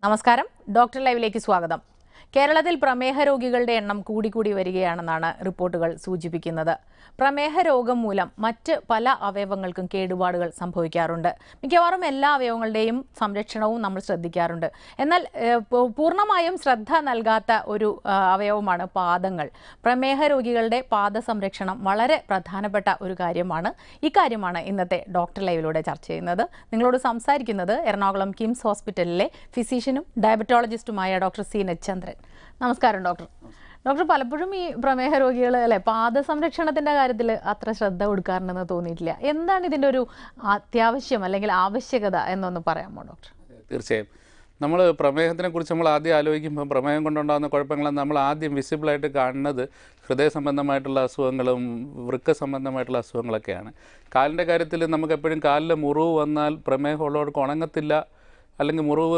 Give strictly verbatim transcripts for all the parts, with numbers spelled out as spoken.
നമസ്കാരം, ഡോക്ടർ ലൈവിലേക്ക് സ്വാഗതം. കേരളത്തിൽ പ്രമേഹ രോഗികളുടെ എണ്ണം കൂടിക്കൂടി വരികയാണെന്നാണ് റിപ്പോർട്ടുകൾ സൂചിപ്പിക്കുന്നത്. പ്രമേഹ രോഗം മൂലം മറ്റ് പല അവയവങ്ങൾക്കും കേടുപാടുകൾ സംഭവിക്കാറുണ്ട്. മിക്കവാറും എല്ലാ അവയവങ്ങളുടെയും സംരക്ഷണവും നമ്മൾ ശ്രദ്ധിക്കാറുണ്ട്. എന്നാൽ പൂർണ്ണമായും ശ്രദ്ധ നൽകാത്ത ഒരു അവയവമാണ് പാദങ്ങൾ. പ്രമേഹ രോഗികളുടെ പാദ സംരക്ഷണം വളരെ പ്രധാനപ്പെട്ട ഒരു കാര്യമാണ്. ഇക്കാര്യമാണ് ഇന്നത്തെ ഡോക്ടർ ലൈവിലൂടെ ചർച്ച ചെയ്യുന്നത്. നിങ്ങളോട് സംസാരിക്കുന്നത് എറണാകുളം കിംസ് ഹോസ്പിറ്റലിലെ ഫിസിഷ്യനും ഡയബറ്റോളജിസ്റ്റുമായ ഡോക്ടർ സി ചന്ദ്രൻ. നമസ്കാരം ഡോക്ടർ. ഡോക്ടർ, പലപ്പോഴും ഈ പ്രമേഹ രോഗികൾ അല്ലെ പാദ സംരക്ഷണത്തിന്റെ കാര്യത്തിൽ അത്ര ശ്രദ്ധ കൊടുക്കാറുണ്ടെന്ന് തോന്നിയിട്ടില്ല. എന്താണ് ഇതിൻ്റെ ഒരു അത്യാവശ്യം അല്ലെങ്കിൽ ആവശ്യകത എന്നൊന്ന് പറയാമോ ഡോക്ടർ? തീർച്ചയായും. നമ്മൾ പ്രമേഹത്തിനെ കുറിച്ച് നമ്മൾ ആദ്യം ആലോചിക്കുമ്പോൾ പ്രമേഹം കൊണ്ടുണ്ടാകുന്ന കുഴപ്പങ്ങളെന്ന് നമ്മൾ ആദ്യം വിസിബിളായിട്ട് കാണുന്നത് ഹൃദയ സംബന്ധമായിട്ടുള്ള അസുഖങ്ങളും വൃക്ക സംബന്ധമായിട്ടുള്ള അസുഖങ്ങളൊക്കെയാണ്. കാലിൻ്റെ കാര്യത്തിൽ നമുക്ക് എപ്പോഴും കാലിൽ മുറിവ് വന്നാൽ പ്രമേഹം ഉള്ളവർക്ക് ഉണങ്ങത്തില്ല, അല്ലെങ്കിൽ മുറിവ്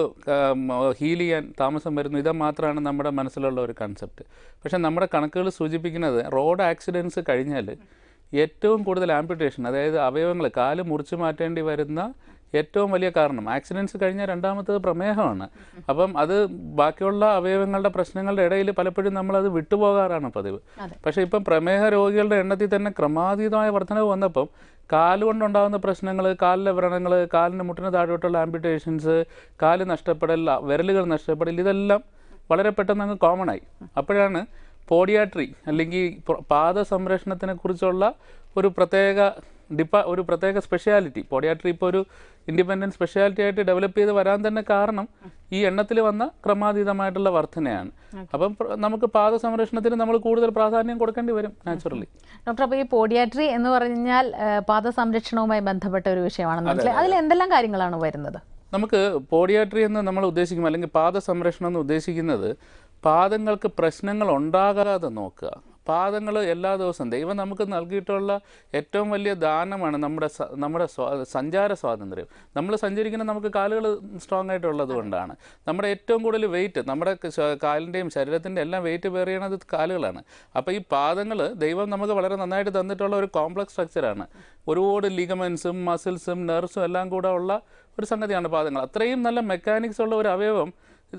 ഹീൽ ചെയ്യാൻ താമസം വരുന്നു, ഇത് മാത്രമാണ് നമ്മുടെ മനസ്സിലുള്ള ഒരു കൺസെപ്റ്റ്. പക്ഷേ നമ്മുടെ കണക്കുകൾ സൂചിപ്പിക്കുന്നത് റോഡ് ആക്സിഡൻറ്റ്സ് കഴിഞ്ഞാൽ ഏറ്റവും കൂടുതൽ ആംപ്യൂട്ടേഷൻ, അതായത് അവയവങ്ങൾ കാല് മുറിച്ച് മാറ്റേണ്ടി വരുന്ന ഏറ്റവും വലിയ കാരണം ആക്സിഡൻറ്റ്സ് കഴിഞ്ഞാൽ രണ്ടാമത്തത് പ്രമേഹമാണ്. അപ്പം അത് ബാക്കിയുള്ള അവയവങ്ങളുടെ പ്രശ്നങ്ങളുടെ ഇടയിൽ പലപ്പോഴും നമ്മളത് വിട്ടുപോകാറാണ് പതിവ്. പക്ഷേ ഇപ്പം പ്രമേഹ രോഗികളുടെ എണ്ണത്തിൽ തന്നെ ക്രമാതീതമായ വർധനവ് വന്നപ്പം കാലുകൊണ്ടുണ്ടാകുന്ന പ്രശ്നങ്ങൾ, കാലിലെ വ്രണങ്ങൾ, കാലിന് മുട്ടിന് താഴോട്ടുള്ള ആംപ്യൂട്ടേഷൻസ്, കാല് നഷ്ടപ്പെടൽ, വിരലുകൾ നഷ്ടപ്പെടൽ, ഇതെല്ലാം വളരെ പെട്ടെന്ന് അങ്ങ് കോമൺ ആയി. അപ്പോഴാണ് പോഡിയാട്രി അല്ലെങ്കിൽ പാദ സംരക്ഷണത്തിനെ കുറിച്ചുള്ള ഒരു പ്രത്യേക ഡിപ്പാ ഒരു പ്രത്യേക സ്പെഷ്യാലിറ്റി, പോഡിയാട്രി ഇപ്പോൾ ഒരു ഇൻഡിപെൻഡൻറ്റ് സ്പെഷ്യാലിറ്റി ആയിട്ട് ഡെവലപ്പ് ചെയ്ത് വരാൻ തന്നെ കാരണം ഈ എണ്ണത്തിൽ വന്ന ക്രമാതീതമായിട്ടുള്ള വർധനയാണ്. അപ്പം നമുക്ക് പാദ സംരക്ഷണത്തിന് നമ്മൾ കൂടുതൽ പ്രാധാന്യം കൊടുക്കേണ്ടി വരും നാച്ചുറലി. ഡോക്ടർ, അപ്പോൾ ഈ പോഡിയാട്രി എന്ന് പറഞ്ഞാൽ പാദ സംരക്ഷണവുമായി ബന്ധപ്പെട്ട ഒരു വിഷയമാണെന്ന് മനസ്സിലായി. അതിൽ എന്തെല്ലാം കാര്യങ്ങളാണ് വരുന്നത്? നമുക്ക് പോഡിയാട്രി എന്ന് നമ്മൾ ഉദ്ദേശിക്കുമ്പോൾ അല്ലെങ്കിൽ പാദ സംരക്ഷണം എന്ന് ഉദ്ദേശിക്കുന്നത് പാദങ്ങൾക്ക് പ്രശ്നങ്ങൾ ഉണ്ടാകാതെ നോക്കുക. പാദങ്ങൾ എല്ലാ ദിവസവും ദൈവം നമുക്ക് നൽകിയിട്ടുള്ള ഏറ്റവും വലിയ ദാനമാണ് നമ്മുടെ നമ്മുടെ സഞ്ചാര സ്വാതന്ത്ര്യം. നമ്മൾ സഞ്ചരിക്കുന്ന നമുക്ക് കാലുകൾ സ്ട്രോങ് ആയിട്ടുള്ളത് കൊണ്ടാണ്. നമ്മുടെ ഏറ്റവും കൂടുതൽ വെയിറ്റ്, നമ്മുടെ കാലിൻ്റെയും ശരീരത്തിൻ്റെ എല്ലാം വെയിറ്റ് ബെയർ ചെയ്യണത് കാലുകളാണ്. അപ്പോൾ ഈ പാദങ്ങൾ ദൈവം നമുക്ക് വളരെ നന്നായിട്ട് തന്നിട്ടുള്ള ഒരു കോംപ്ലക്സ് സ്ട്രക്ചറാണ്. ഒരുപാട് ലിഗമെൻസും മസിൽസും നെർവ്സും എല്ലാം കൂടെ ഉള്ള ഒരു സംഗതിയാണ് പാദങ്ങൾ. അത്രയും നല്ല മെക്കാനിക്സ് ഉള്ള ഒരു അവയവം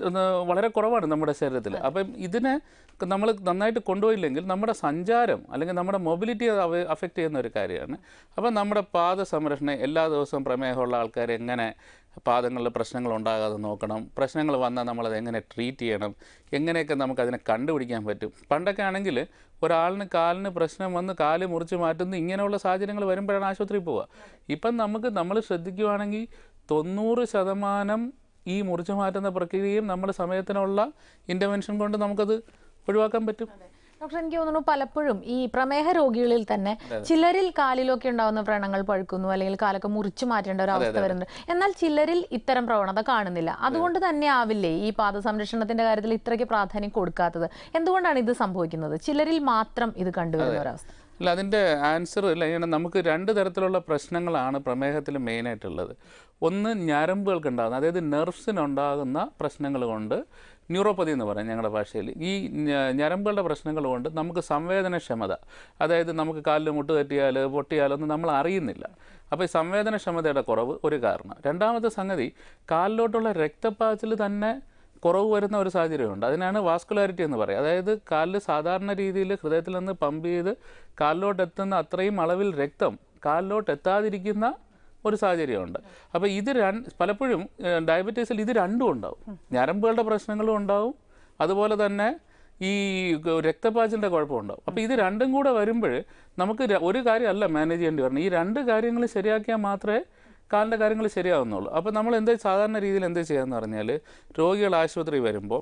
വളരെ കുറവാണ് നമ്മുടെ ശരീരത്തിൽ. അപ്പം ഇതിനെ നമ്മൾ നന്നായിട്ട് കൊണ്ടുപോയില്ലെങ്കിൽ നമ്മുടെ സഞ്ചാരം അല്ലെങ്കിൽ നമ്മുടെ മൊബിലിറ്റി അഫക്റ്റ് ചെയ്യുന്ന ഒരു കാര്യമാണ്. അപ്പം നമ്മുടെ പാദ സംരക്ഷണം എല്ലാ ദിവസവും പ്രമേഹമുള്ള ആൾക്കാർ എങ്ങനെ പാദങ്ങളിൽ പ്രശ്നങ്ങൾ ഉണ്ടാകാതെ നോക്കണം, പ്രശ്നങ്ങൾ വന്നാൽ നമ്മളത് എങ്ങനെ ട്രീറ്റ് ചെയ്യണം, എങ്ങനെയൊക്കെ നമുക്കതിനെ കണ്ടുപിടിക്കാൻ പറ്റും. പണ്ടൊക്കെ ആണെങ്കിൽ ഒരാളിന് കാലിന് പ്രശ്നം വന്ന് കാല് മുറിച്ച് മാറ്റുന്ന ഇങ്ങനെയുള്ള സാഹചര്യങ്ങൾ വരുമ്പോഴാണ് ആശുപത്രിയിൽ പോവുക. ഇപ്പം നമുക്ക് നമ്മൾ ശ്രദ്ധിക്കുകയാണെങ്കിൽ തൊണ്ണൂറ് ശതമാനം ഈ മുറിച്ചു മാറ്റുന്ന പ്രക്രിയയും നമ്മുടെ സമയത്തിനുള്ള ഇൻ്റർവെൻഷൻ കൊണ്ട് നമുക്കത് ഒഴിവാക്കാൻ പറ്റും. ഡോക്ടർ, എനിക്ക് തോന്നുന്നു പലപ്പോഴും ഈ പ്രമേഹ രോഗികളിൽ തന്നെ ചിലരിൽ കാലിലൊക്കെ ഉണ്ടാകുന്ന വ്രണങ്ങൾ പഴുക്കുന്നു, അല്ലെങ്കിൽ കാലൊക്കെ മുറിച്ചു മാറ്റേണ്ട ഒരു അവസ്ഥ വരുന്നുണ്ട്. എന്നാൽ ചിലരിൽ ഇത്തരം പ്രവണത കാണുന്നില്ല. അതുകൊണ്ട് തന്നെ ആവില്ലേ ഈ പാദ സംരക്ഷണത്തിന്റെ കാര്യത്തിൽ ഇത്രയ്ക്ക് പ്രാധാന്യം കൊടുക്കാത്തത്? എന്തുകൊണ്ടാണ് ഇത് സംഭവിക്കുന്നത്? ചിലരിൽ മാത്രം ഇത് കണ്ടുവരുന്ന ഒരവസ്ഥ. അല്ല, അതിൻ്റെ ആൻസർ ഇല്ല. ഇങ്ങനെ നമുക്ക് രണ്ട് തരത്തിലുള്ള പ്രശ്നങ്ങളാണ് പ്രമേഹത്തിൽ മെയിനായിട്ടുള്ളത്. ഒന്ന് ഞരമ്പുകൾക്കുണ്ടാകുന്ന, അതായത് നെർവ്സിനുണ്ടാകുന്ന പ്രശ്നങ്ങൾ കൊണ്ട്, ന്യൂറോപ്പതി എന്ന് പറയും ഞങ്ങളുടെ ഭാഷയിൽ. ഈ ഞരമ്പുകളുടെ പ്രശ്നങ്ങൾ കൊണ്ട് നമുക്ക് സംവേദനക്ഷമത, അതായത് നമുക്ക് കാലിൽ മുട്ട് തെറ്റിയാൽ പൊട്ടിയാലൊന്നും നമ്മൾ അറിയുന്നില്ല. അപ്പോൾ ഈ സംവേദനക്ഷമതയുടെ കുറവ് ഒരു കാരണം. രണ്ടാമത്തെ സംഗതി, കാലിലോട്ടുള്ള രക്തപ്പാച്ചിൽ തന്നെ കുറവ് വരുന്ന ഒരു സാഹചര്യമുണ്ട്. അതിനാണ് വാസ്കുലാരിറ്റി എന്ന് പറയുക. അതായത് കാലിൽ സാധാരണ രീതിയിൽ ഹൃദയത്തിൽ നിന്ന് പമ്പ് ചെയ്ത് കാലിലോട്ട് എത്തുന്ന അത്രയും അളവിൽ രക്തം കാലിലോട്ട് എത്താതിരിക്കുന്ന ഒരു സാഹചര്യമുണ്ട്. അപ്പോൾ ഇത് രണ്ട് പലപ്പോഴും ഡയബറ്റീസിൽ ഇത് രണ്ടും ഉണ്ടാവും. ഞരമ്പുകളുടെ പ്രശ്നങ്ങളും ഉണ്ടാവും, അതുപോലെ തന്നെ ഈ രക്തപ്പാച്ചിലിൻ്റെ കുഴപ്പമുണ്ടാവും. അപ്പോൾ ഇത് രണ്ടും കൂടെ വരുമ്പോൾ നമുക്ക് ഒരു കാര്യമല്ല മാനേജ് ചെയ്യേണ്ടി വരണം. ഈ രണ്ട് കാര്യങ്ങൾ ശരിയാക്കിയാൽ മാത്രമേ കാലിൻ്റെ കാര്യങ്ങൾ ശരിയാവുന്നുള്ളൂ. അപ്പോൾ നമ്മൾ എന്താ സാധാരണ രീതിയിൽ എന്താ ചെയ്യാമെന്ന് പറഞ്ഞാൽ, രോഗികൾ ആശുപത്രി വരുമ്പോൾ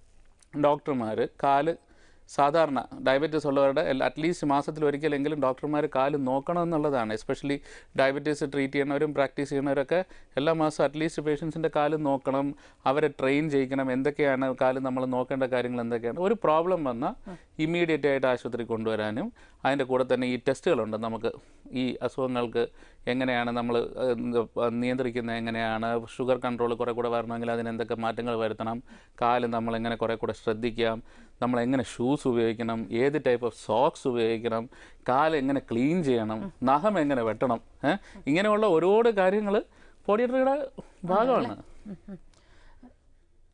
ഡോക്ടർമാർ കാല് സാധാരണ ഡയബറ്റീസ് ഉള്ളവരുടെ അറ്റ്ലീസ്റ്റ് മാസത്തിൽ ഒരിക്കലെങ്കിലും ഡോക്ടർമാർ കാല് നോക്കണം എന്നുള്ളതാണ്. എസ്പെഷ്യലി ഡയബറ്റീസ് ട്രീറ്റ് ചെയ്യുന്നവരും പ്രാക്ടീസ് ചെയ്യുന്നവരൊക്കെ എല്ലാ മാസവും അറ്റ്ലീസ്റ്റ് പേഷ്യൻസിൻ്റെ കാല് നോക്കണം, അവരെ ട്രെയിൻ ചെയ്യിക്കണം, എന്തൊക്കെയാണ് കാല് നമ്മൾ നോക്കേണ്ട കാര്യങ്ങൾ എന്തൊക്കെയാണ്. ഒരു പ്രോബ്ലം വന്നാൽ ഇമ്മീഡിയറ്റ് ആയിട്ട് ആശുപത്രി കൊണ്ടുവരാനും, അതിൻ്റെ കൂടെ തന്നെ ഈ ടെസ്റ്റുകളുണ്ട് നമുക്ക് ഈ അസുഖങ്ങൾക്ക് എങ്ങനെയാണ് നമ്മൾ നിയന്ത്രിക്കുന്നത്, എങ്ങനെയാണ് ഷുഗർ കൺട്രോൾ കുറേ കൂടെ വരണമെങ്കിൽ അതിനെന്തൊക്കെ മാറ്റങ്ങൾ വരുത്തണം, കാല് നമ്മളെങ്ങനെ കുറേ കൂടെ ശ്രദ്ധിക്കാം, നമ്മളെങ്ങനെ ഷൂസ് ഉപയോഗിക്കണം, ഏത് ടൈപ്പ് ഓഫ് സോക്സ് ഉപയോഗിക്കണം, കാല് എങ്ങനെ ക്ലീൻ ചെയ്യണം, നഖം എങ്ങനെ വെട്ടണം, ഇങ്ങനെയുള്ള ഒരുപാട് കാര്യങ്ങൾ പോഡിയാട്രിയുടെ ഭാഗമാണ്.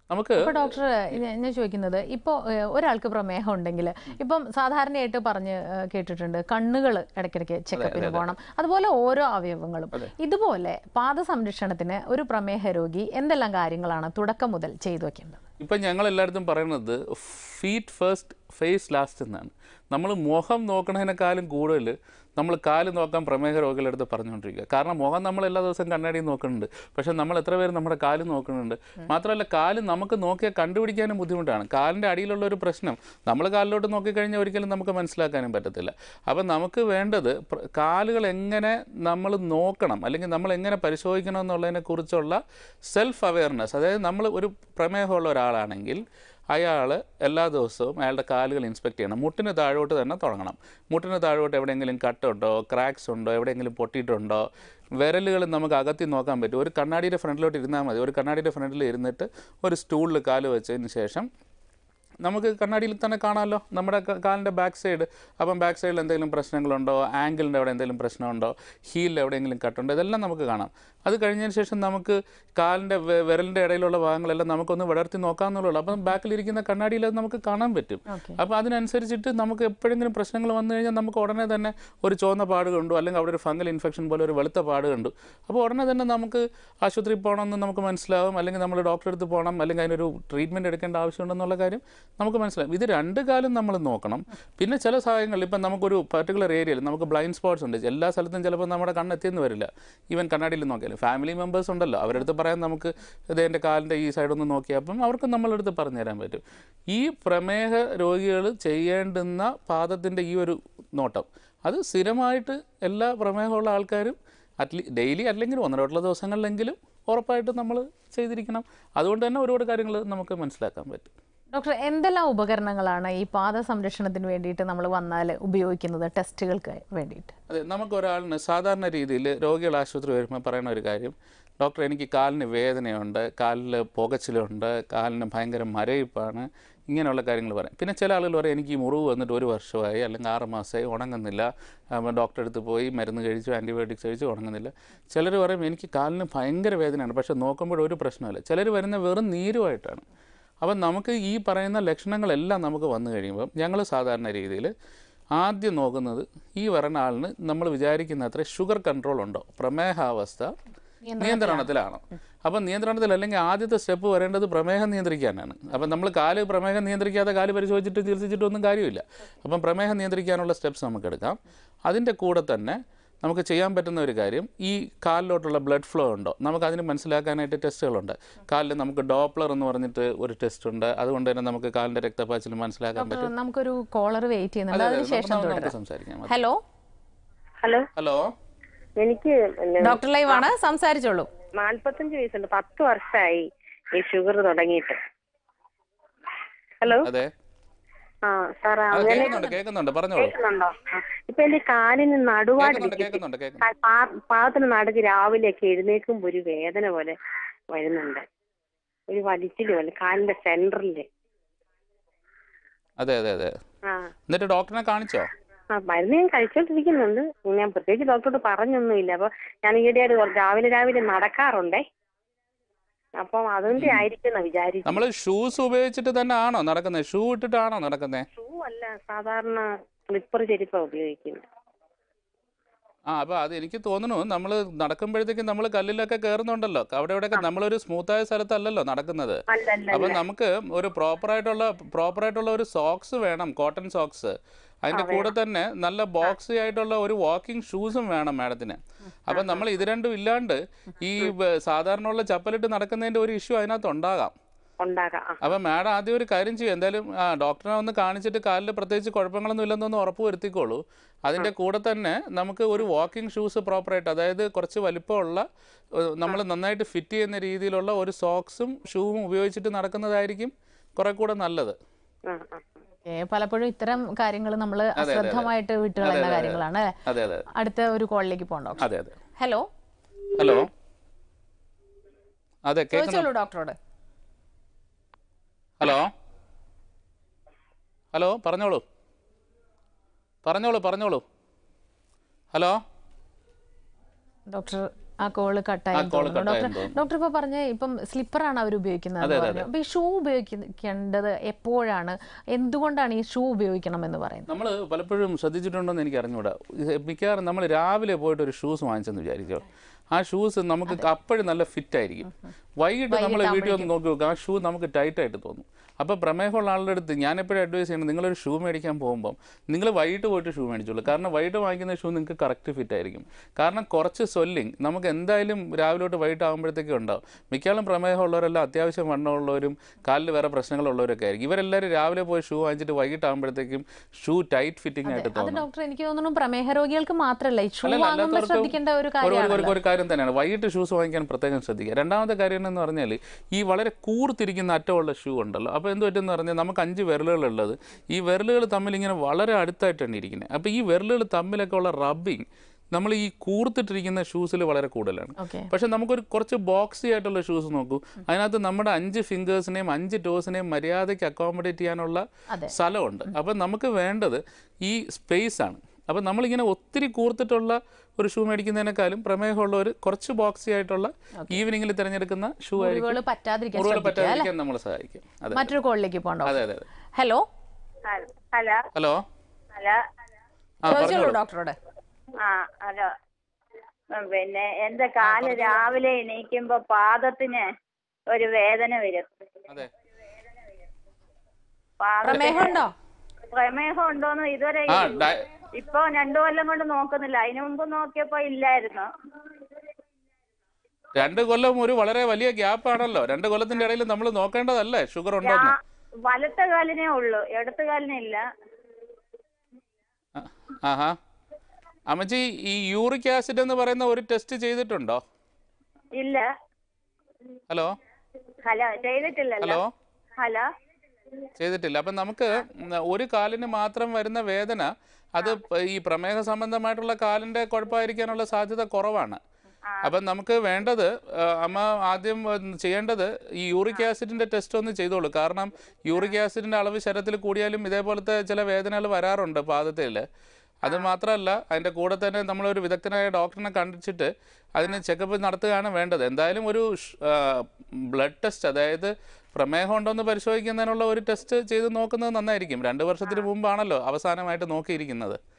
നമുക്ക് അപ്പോൾ ഡോക്ടർ ഞാൻ ചോദിക്കുന്നത് ഇപ്പോൾ ഒരാൾക്ക് പ്രമേഹം ഉണ്ടെങ്കിൽ ഇപ്പം സാധാരണയായിട്ട് പറഞ്ഞ് കേട്ടിട്ടുണ്ട് കണ്ണുകൾ ഇടയ്ക്കിടയ്ക്ക് ചെക്കപ്പിന് പോകണം, അതുപോലെ ഓരോ അവയവങ്ങളും. ഇതുപോലെ പാദ സംരക്ഷണത്തിന് ഒരു പ്രമേഹ രോഗി എന്തെല്ലാം കാര്യങ്ങളാണ് തുടക്കം മുതൽ ചെയ്തു വെക്കേണ്ടത്? ഇപ്പം ഞങ്ങൾ എല്ലായിടത്തും പറയുന്നത് ഫീറ്റ് ഫസ്റ്റ് ഫേസ് ലാസ്റ്റ് എന്നാണ്. നമ്മൾ മുഖം നോക്കണതിനേക്കാളും കൂടുതൽ നമ്മൾ കാല് നോക്കാൻ പ്രമേഹ രോഗികളുടെ അടുത്ത് പറഞ്ഞുകൊണ്ടിരിക്കുക. കാരണം മുഖം നമ്മൾ എല്ലാ ദിവസവും കണ്ണാടിയിൽ നോക്കുന്നുണ്ട്, പക്ഷേ നമ്മൾ എത്ര പേര് നമ്മുടെ കാല് നോക്കുന്നുണ്ട്? മാത്രമല്ല കാല് നമുക്ക് നോക്കിയാൽ കണ്ടുപിടിക്കാനും ബുദ്ധിമുട്ടാണ്. കാലിൻ്റെ അടിയിലുള്ള ഒരു പ്രശ്നം നമ്മൾ കാലിലോട്ട് നോക്കിക്കഴിഞ്ഞാൽ ഒരിക്കലും നമുക്ക് മനസ്സിലാക്കാനും പറ്റത്തില്ല. അപ്പം നമുക്ക് വേണ്ടത് കാലുകൾ എങ്ങനെ നമ്മൾ നോക്കണം, അല്ലെങ്കിൽ നമ്മൾ എങ്ങനെ പരിശോധിക്കണം എന്നുള്ളതിനെക്കുറിച്ചുള്ള സെൽഫ് അവെയർനെസ്. അതായത് നമ്മൾ ഒരു പ്രമേഹമുള്ള ഒരാളാണെങ്കിൽ അയാൾ എല്ലാ ദിവസവും അയാളുടെ കാലുകൾ ഇൻസ്പെക്ട് ചെയ്യണം. മുട്ടിന് താഴോട്ട് തന്നെ തുടങ്ങണം. മുട്ടിന് താഴോട്ട് എവിടെയെങ്കിലും കട്ടുണ്ടോ, ക്രാക്സ് ഉണ്ടോ, എവിടെയെങ്കിലും പൊട്ടിയിട്ടുണ്ടോ, വിരലുകൾ നമുക്ക് അകത്തി നോക്കാൻ പറ്റും. ഒരു കണ്ണാടിയുടെ ഫ്രണ്ടിലോട്ട് ഇരുന്നാൽ മതി. ഒരു കണ്ണാടിയുടെ ഫ്രണ്ടിൽ ഇരുന്നിട്ട് ഒരു സ്റ്റൂളിൽ കാല് വെച്ചതിന് ശേഷം നമുക്ക് കണ്ണാടിയിൽ തന്നെ കാണാമല്ലോ നമ്മുടെ കാലിൻ്റെ ബാക്ക് സൈഡ്. അപ്പം ബാക്ക് സൈഡിൽ എന്തെങ്കിലും പ്രശ്നങ്ങളുണ്ടോ, ആംഗിളിൻ്റെ അവിടെ എന്തെങ്കിലും പ്രശ്നമുണ്ടോ, ഹീലിൽ എവിടെയെങ്കിലും കട്ടുണ്ടോ, ഇതെല്ലാം നമുക്ക് കാണാം. അത് കഴിഞ്ഞതിന് ശേഷം നമുക്ക് കാലിൻ്റെ വിരലിൻ്റെ ഇടയിലുള്ള ഭാഗങ്ങളെല്ലാം നമുക്കൊന്ന് വിടർത്തി നോക്കാമെന്നുള്ളൂ. അപ്പം ബാക്കിലിരിക്കുന്ന കണ്ണാടിയിൽ അത് നമുക്ക് കാണാൻ പറ്റും. അപ്പോൾ അതിനനുസരിച്ചിട്ട് നമുക്ക് എപ്പോഴെങ്കിലും പ്രശ്നങ്ങൾ വന്നു കഴിഞ്ഞാൽ നമുക്ക് ഉടനെ തന്നെ ഒരു ചുവന്ന പാട് കണ്ടു, അല്ലെങ്കിൽ അവിടെ ഒരു ഫംഗൽ ഇൻഫെക്ഷൻ പോലെ ഒരു വെളുത്ത പാട് കണ്ടു, അപ്പോൾ ഉടനെ തന്നെ നമുക്ക് ആശുപത്രിയിൽ പോകണമെന്ന് നമുക്ക് മനസ്സിലാവും, അല്ലെങ്കിൽ നമ്മൾ ഡോക്ടറെ അടുത്ത് പോകണം, അല്ലെങ്കിൽ അതിനൊരു ട്രീറ്റ്മെൻറ്റ് എടുക്കേണ്ട ആവശ്യമുണ്ടെന്നുള്ള കാര്യം നമുക്ക് മനസ്സിലാവും. ഇത് രണ്ട് കാലം നമ്മൾ നോക്കണം. പിന്നെ ചില സാഹചര്യങ്ങളിൽ ഇപ്പം നമുക്കൊരു പർട്ടിക്കുലർ ഏരിയയിൽ നമുക്ക് ബ്ലൈൻഡ് സ്പോട്ട്സ് ഉണ്ട്. എല്ലാ സ്ഥലത്തും ചിലപ്പോൾ നമ്മുടെ കണ്ണെത്തിയെന്ന് വരില്ല. ഈവൻ കണ്ണാടിയിൽ നോക്കിയാലും ഫാമിലി മെമ്പേഴ്സ് ഉണ്ടല്ലോ, അവരുടെ അടുത്ത് പറയാൻ നമുക്ക് ഇത് എൻ്റെ കാലിൻ്റെ ഈ സൈഡൊന്ന് നോക്കിയാൽ അപ്പം അവർക്ക് നമ്മളടുത്ത് പറഞ്ഞു തരാൻ പറ്റും. ഈ പ്രമേഹ രോഗികൾ ചെയ്യേണ്ടുന്ന പാദത്തിൻ്റെ ഈ ഒരു നോട്ടം അത് സ്ഥിരമായിട്ട് എല്ലാ പ്രമേഹമുള്ള ആൾക്കാരും അറ്റ്ലീ ഡെയിലി അല്ലെങ്കിൽ ഒന്നരവട്ടുള്ള ദിവസങ്ങളിലെങ്കിലും ഉറപ്പായിട്ടും നമ്മൾ ചെയ്തിരിക്കണം. അതുകൊണ്ട് തന്നെ ഒരുപാട് കാര്യങ്ങൾ നമുക്ക് മനസ്സിലാക്കാൻ പറ്റും. ഡോക്ടർ, എന്തെല്ലാം ഉപകരണങ്ങളാണ് ഈ പാദ സംരക്ഷണത്തിന് വേണ്ടിയിട്ട് നമ്മൾ വന്നാൽ ഉപയോഗിക്കുന്നത് ടെസ്റ്റുകൾക്ക് വേണ്ടിയിട്ട്? അതെ, നമുക്കൊരാളിന് സാധാരണ രീതിയിൽ രോഗികൾ ആശുപത്രി വരുമ്പോൾ പറയുന്ന ഒരു കാര്യം, ഡോക്ടർ എനിക്ക് കാലിന് വേദനയുണ്ട്, കാലിൽ പുകച്ചിലുണ്ട്, കാലിന് ഭയങ്കര മരയിപ്പാണ്, ഇങ്ങനെയുള്ള കാര്യങ്ങൾ പറയും. പിന്നെ ചില ആളുകൾ പറയും എനിക്ക് ഈ മുറിവ് വന്നിട്ട് ഒരു വർഷമായി അല്ലെങ്കിൽ ആറ് മാസമായി ഉണങ്ങുന്നില്ല, ഡോക്ടറെ അടുത്ത് പോയി മരുന്ന് കഴിച്ചു, ആൻറ്റിബയോട്ടിക്സ് കഴിച്ചു, ഉണങ്ങുന്നില്ല. ചിലർ പറയും എനിക്ക് കാലിന് ഭയങ്കര വേദനയാണ്, പക്ഷേ നോക്കുമ്പോൾ ഒരു പ്രശ്നമില്ല. ചിലർ വരുന്ന വെറും നീരുമായിട്ടാണ്. അപ്പം നമുക്ക് ഈ പറയുന്ന ലക്ഷണങ്ങളെല്ലാം നമുക്ക് വന്നു കഴിയുമ്പം ഞങ്ങൾ സാധാരണ രീതിയിൽ ആദ്യം നോക്കുന്നത് ഈ പറയുന്ന ആളിന് നമ്മൾ വിചാരിക്കുന്ന അത്ര ഷുഗർ കൺട്രോൾ ഉണ്ടോ, പ്രമേഹാവസ്ഥ നിയന്ത്രണത്തിലാണോ. അപ്പം നിയന്ത്രണത്തിൽ അല്ലെങ്കിൽ ആദ്യത്തെ സ്റ്റെപ്പ് വരേണ്ടത് പ്രമേഹം നിയന്ത്രിക്കാനാണ്. അപ്പം നമ്മൾ കാല് പ്രമേഹം നിയന്ത്രിക്കാതെ കാല് പരിശോധിച്ചിട്ട് ചികിത്സിച്ചിട്ടൊന്നും കാര്യമില്ല. അപ്പം പ്രമേഹം നിയന്ത്രിക്കാനുള്ള സ്റ്റെപ്സ് നമുക്ക് എടുക്കാം. അതിൻ്റെ കൂടെ തന്നെ നമുക്ക് ചെയ്യാൻ പറ്റുന്ന ഒരു കാര്യം, ഈ കാലിലോട്ടുള്ള ബ്ലഡ് ഫ്ലോ ഉണ്ടോ നമുക്കതിന് മനസ്സിലാക്കാനായിട്ട് ടെസ്റ്റുകളുണ്ട്. കാലിൽ നമുക്ക് ഡോപ്ലർ എന്ന് പറഞ്ഞിട്ട് ഒരു ടെസ്റ്റ് ഉണ്ട്. അതുകൊണ്ട് തന്നെ നമുക്ക് കാലിൻ്റെ രക്തപ്പാച്ചിൽ മനസ്സിലാക്കാൻ പറ്റും. നമുക്കൊരു കോളർ വെയിറ്റ് ചെയ്യുന്നുണ്ട്, അതിനുശേഷം സംസാരിക്കാം. ഹലോ ഹലോ ഹലോ എനിക്ക് ഡോക്ടർ ലൈവ് ആണ്, സംസാരിച്ചോളൂ. നാല്പത്തഞ്ച് വയസ്സുണ്ട്, പത്ത് വർഷമായി ഈ ഷുഗർ തുടങ്ങിയിട്ട്. ഹലോ. അതെ ആ സാർ, അങ്ങനെ കേൾക്കുന്നുണ്ട്, പറഞ്ഞോളൂ. കേൾക്കുന്നുണ്ടോ? ഇപ്പൊ എന്റെ കാലിന് നടുവാട് പാദത്തിന് നടുക്ക് രാവിലെയൊക്കെ എഴുന്നേൽക്കുമ്പോ ഒരു വേദന പോലെ വരുന്നുണ്ട്, ഒരു വലിച്ചില് പോലെ കാലിന്റെ സെന്ററില്. അതെ അതെ അതെ. എന്നിട്ട് ഡോക്ടറെ കാണിച്ചോ? ആ മരുന്ന് ഞാൻ കഴിച്ചോണ്ടിരിക്കുന്നുണ്ട്. ഞാൻ പ്രത്യേകിച്ച് ഡോക്ടറോട് പറഞ്ഞൊന്നുമില്ല. അപ്പൊ ഞാൻ ഈയിടെയായിട്ട് രാവിലെ രാവിലെ നടക്കാറുണ്ടേ, അപ്പം അതിന്റെ ആയിരിക്കും വിചാരിച്ചു. നമ്മൾ ഷൂസ് ഉപയോഗിച്ചിട്ട് തന്നെ ആണോ നടക്കുന്നത്? ഷൂ ഇട്ടിട്ടാണോ നടക്കുന്നത്? ഷൂ അല്ല, സാധാരണ സ്ലിപ്പർ ചെരുപ്പാ ഉപയോഗിക്കുന്നത്. ആ അപ്പോൾ അത് എനിക്ക് തോന്നുന്നു നമ്മൾ നടക്കുമ്പോഴത്തേക്കും നമ്മൾ കല്ലിലൊക്കെ കയറുന്നുണ്ടല്ലോ, അവിടെ ഇവിടെയൊക്കെ നമ്മളൊരു സ്മൂത്തായ സ്ഥലത്തല്ലല്ലോ നടക്കുന്നത്. അപ്പം നമുക്ക് ഒരു പ്രോപ്പറായിട്ടുള്ള പ്രോപ്പറായിട്ടുള്ള ഒരു സോക്സ് വേണം, കോട്ടൺ സോക്സ്. അതിൻ്റെ കൂടെ തന്നെ നല്ല ബോക്സി ആയിട്ടുള്ള ഒരു വാക്കിംഗ് ഷൂസും വേണം മാഡത്തിന്. അപ്പം നമ്മൾ ഇത് രണ്ടും ഇല്ലാണ്ട് ഈ സാധാരണ ചപ്പലിട്ട് നടക്കുന്നതിൻ്റെ ഒരു ഇഷ്യൂ അതിനകത്ത് ഉണ്ടാകാം. അപ്പം മാഡം ആദ്യം ഒരു കാര്യം ചെയ്യും, എന്തായാലും ആ ഡോക്ടറെ ഒന്ന് കാണിച്ചിട്ട് കാലിൽ പ്രത്യേകിച്ച് കുഴപ്പങ്ങളൊന്നും ഇല്ലെന്നൊന്ന് ഉറപ്പ് വരുത്തിക്കോളൂ. അതിൻ്റെ കൂടെ തന്നെ നമുക്ക് ഒരു വാക്കിംഗ് ഷൂസ് പ്രോപ്പറായിട്ട്, അതായത് കുറച്ച് വലിപ്പമുള്ള, നമ്മൾ നന്നായിട്ട് ഫിറ്റ് ചെയ്യുന്ന രീതിയിലുള്ള ഒരു സോക്സും ഷൂവും ഉപയോഗിച്ചിട്ട് നടക്കുന്നതായിരിക്കും കുറെ കൂടെ നല്ലത്. പലപ്പോഴും ഇത്തരം കാര്യങ്ങൾ നമ്മൾ അശ്രദ്ധമായിട്ട് വിട്ടുകളയുന്ന കാര്യങ്ങളാണ്. അടുത്ത ഒരു കോളിലേക്ക് പോകണ്ടോ? ഹലോ ഹലോ അതെ ചോദിച്ചോളൂ ഡോക്ടറോട്. ഹലോ ഹലോ പറഞ്ഞോളൂ പറഞ്ഞോളൂ പറഞ്ഞോളൂ. ഹലോ ഡോക്ടർ ആ കോള് കട്ടായി ഡോക്ടർ ഡോക്ടർ ഇപ്പൊ പറഞ്ഞ ഇപ്പം സ്ലിപ്പറാണ് അവർ ഉപയോഗിക്കുന്നത് പറഞ്ഞു. അപ്പൊ ഈ ഷൂ ഉപയോഗിക്കേണ്ടത് എപ്പോഴാണ്, എന്തുകൊണ്ടാണ് ഈ ഷൂ ഉപയോഗിക്കണം എന്ന് പറയുന്നത്? നമ്മൾ പലപ്പോഴും ശ്രദ്ധിച്ചിട്ടുണ്ടോന്ന് എനിക്ക് അറിഞ്ഞുകൂടാ. മിക്കവാറും നമ്മൾ രാവിലെ പോയിട്ട് ഒരു ഷൂസ് വാങ്ങിച്ചെന്ന് വിചാരിച്ചോ, ആ ഷൂസ് നമുക്ക് അപ്പോഴും നല്ല ഫിറ്റ് ആയിരിക്കും. വൈകിട്ട് നമ്മൾ വീട്ടിൽ ഒന്ന് നോക്കി നോക്കുക, ആ ഷൂ നമുക്ക് ടൈറ്റായിട്ട് തോന്നും. അപ്പോൾ പ്രമേഹമുള്ള ആളുടെ അടുത്ത് ഞാൻ എപ്പോഴും അഡ്വൈസ് ചെയ്യുന്നത്, നിങ്ങളൊരു ഷൂ മേടിക്കാൻ പോകുമ്പം നിങ്ങൾ വൈകിട്ട് പോയിട്ട് ഷൂ മേടിച്ചോളൂ. കാരണം വൈകിട്ട് വാങ്ങിക്കുന്ന ഷൂ നിങ്ങൾക്ക് കറക്റ്റ് ഫിറ്റ് ആയിരിക്കും. കാരണം കുറച്ച് സ്വെല്ലിങ് നമുക്ക് എന്തായാലും രാവിലെ തൊട്ട് വൈകിട്ട് ആകുമ്പോഴത്തേക്കും ഉണ്ടാവും. മിക്കവാറും പ്രമേഹമുള്ളവരെല്ലാം അത്യാവശ്യം വണ്ണമുള്ളവരും കാലിൽ വേറെ പ്രശ്നങ്ങളുള്ളവരൊക്കെ ആയിരിക്കും. ഇവരെല്ലാവരും രാവിലെ പോയി ഷൂ വാങ്ങിച്ചിട്ട് വൈകിട്ട് ആകുമ്പോഴത്തേക്കും ഷൂ ടൈറ്റ് ഫിറ്റിംഗ് ആയിട്ട് തോന്നും. ഡോക്ടർ എനിക്ക് തോന്നുന്നു പ്രമേഹ രോഗികൾക്ക് മാത്രമല്ല ശ്രദ്ധിക്കേണ്ട ഒരു ഒരു കാര്യം തന്നെയാണ് വൈകിട്ട് ഷൂസ് വാങ്ങിക്കാൻ പ്രത്യേകം ശ്രദ്ധിക്കുക. രണ്ടാമത്തെ കാര്യം എന്ന് പറഞ്ഞാൽ ഈ വളരെ കൂർത്തിരിക്കുന്ന അറ്റമുള്ള ഷൂ ഉണ്ടല്ലോ, അപ്പോൾ എന്ത് പറ്റുമെന്ന് പറഞ്ഞാൽ നമുക്ക് അഞ്ച് വിരലുകളുള്ളത്, ഈ വിരലുകൾ തമ്മിൽ ഇങ്ങനെ വളരെ അടുത്തായിട്ടാണ് ഇരിക്കുന്നത്. അപ്പോൾ ഈ വിരലുകൾ തമ്മിലൊക്കെ ഉള്ള റബ്ബിങ് നമ്മൾ ഈ കൂർത്തിട്ടിരിക്കുന്ന ഷൂസിൽ വളരെ കൂടുതലാണ്. പക്ഷെ നമുക്കൊരു കുറച്ച് ബോക്സി ആയിട്ടുള്ള ഷൂസ് നോക്കൂ, അതിനകത്ത് നമ്മുടെ അഞ്ച് ഫിംഗേഴ്സിനെയും അഞ്ച് ടോസിനെയും മര്യാദയ്ക്ക് അക്കോമഡേറ്റ് ചെയ്യാനുള്ള സ്ഥലമുണ്ട്. അപ്പം നമുക്ക് വേണ്ടത് ഈ സ്പേസ് ആണ്. അപ്പം നമ്മളിങ്ങനെ ഒത്തിരി കൂർത്തിട്ടുള്ള ഒരു ഷൂ മേടിക്കുന്നതിനേക്കാളും പ്രമേഹമുള്ളവർ കുറച്ച് ബോക്സി ആയിട്ടുള്ള ഈവനിങ്ങിൽ തിരഞ്ഞെടുക്കുന്ന ഷൂ ആയിരിക്കും പറ്റാതിരിക്കാൻ നമ്മളെ സഹായിക്കും. മറ്റൊരു കോളിലേക്ക് പോകണം. അതെ അതെ. ഹലോ ഹലോ ഹലോ ഹലോ ഡോക്ടറോട്. ആ ഹലോ, പിന്നെ എന്റെ കാല് രാവിലെ എണീക്കുമ്പോ പാദത്തിന് ഒരു വേദന വരും. പ്രമേഹം ഉണ്ടോ? പ്രമേഹം ഉണ്ടോന്ന് ഇതുവരെ ഇപ്പൊ രണ്ടു കൊല്ലം കൊണ്ട് നോക്കുന്നില്ല. അതിനു മുമ്പ് നോക്കിയപ്പോ ഇല്ലായിരുന്നു. രണ്ട് കൊല്ലം ഒരു വളരെ വലിയ ഗ്യാപ്പ് ആണല്ലോ. രണ്ട് കൊല്ലത്തിന്റെ ഇടയിൽ നമ്മൾ നോക്കേണ്ടതല്ലേ ഷുഗർ ഉണ്ടോ? വലത്തെ കാലിനേ ഉള്ളൂ, ഇടത്ത് കാലിനില്ല. ആഹാ. അമ്മച്ചി ഈ യൂറിക് ആസിഡ് എന്ന് പറയുന്ന ഒരു ടെസ്റ്റ് ചെയ്തിട്ടുണ്ടോ? ഇല്ല. ഹലോ ഹലോ ചെയ്തിട്ടില്ല. ഹലോ ഹലോ ചെയ്തിട്ടില്ല. അപ്പം നമുക്ക് ഒരു കാലിന് മാത്രം വരുന്ന വേദന അത് ഈ പ്രമേഹ സംബന്ധമായിട്ടുള്ള കാലിന്റെ കുഴപ്പമായിരിക്കാനുള്ള സാധ്യത കുറവാണ്. അപ്പം നമുക്ക് വേണ്ടത് അമ്മ ആദ്യം ചെയ്യേണ്ടത് ഈ യൂറിക് ആസിഡിന്റെ ടെസ്റ്റ് ഒന്ന് ചെയ്തോളൂ. കാരണം യൂറിക് ആസിഡിന്റെ അളവ് ശരീരത്തിൽ കൂടിയാലും ഇതേപോലത്തെ ചില വേദനകൾ വരാറുണ്ട് പാദത്തിൽ. അത് മാത്രമല്ല, അതിൻ്റെ കൂടെ തന്നെ നമ്മളൊരു വിദഗ്ധനായ ഡോക്ടറിനെ കണ്ടിച്ചിട്ട് അതിന് ചെക്കപ്പ് നടത്തുകയാണ് വേണ്ടത്. എന്തായാലും ഒരു ബ്ലഡ് ടെസ്റ്റ്, അതായത് പ്രമേഹം ഉണ്ടോ എന്ന് പരിശോധിക്കുന്നതിനുള്ള ഒരു ടെസ്റ്റ് ചെയ്ത് നോക്കുന്നത് നന്നായിരിക്കും. രണ്ട് വർഷത്തിന് മുമ്പാണല്ലോ അവസാനമായിട്ട് നോക്കിയിരിക്കുന്നത്.